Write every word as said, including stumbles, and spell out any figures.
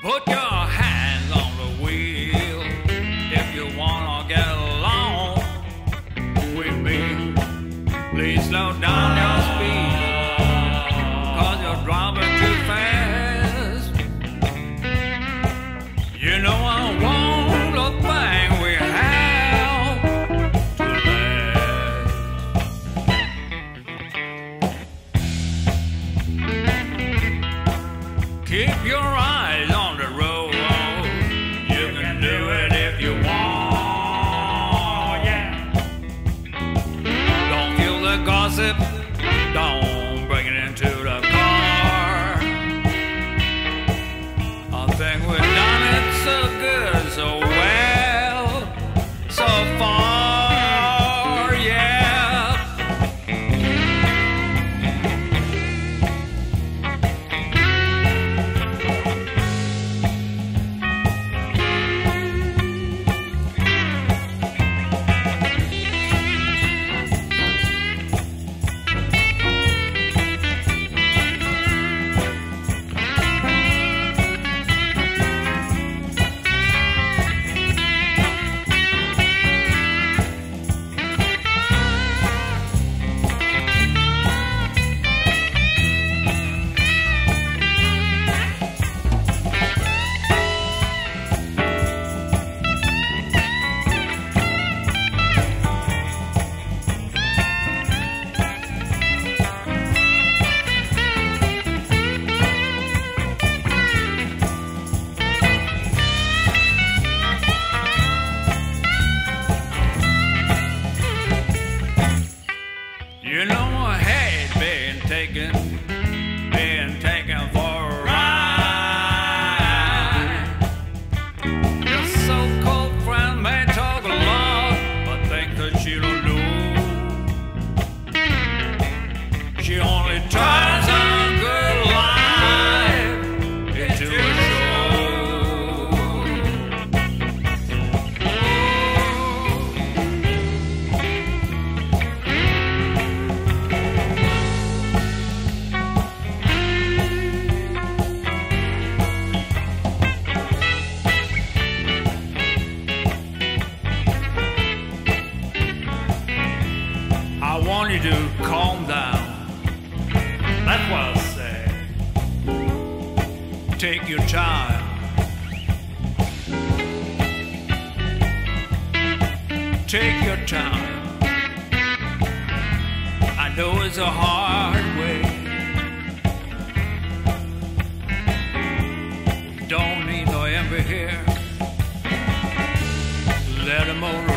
Put your hands on the wheel if you wanna get along with me. Please slow down your speed, cause you're driving too fast. You know I want the thing we have to last. Keep your eyes on the road. You can do it if you want, yeah. Don't feel the gossip, don't bring it into the car. I think we've done it so good, so well, so far, yeah. You know I had been taken, been taken for a ride. Your so-called friend may talk a lot, but think that she don't know. She only turns a good life into a I want you to calm down. That's what I say. Take your time. Take your time. I know it's a hard way. Don't need no envy here. Let 'em all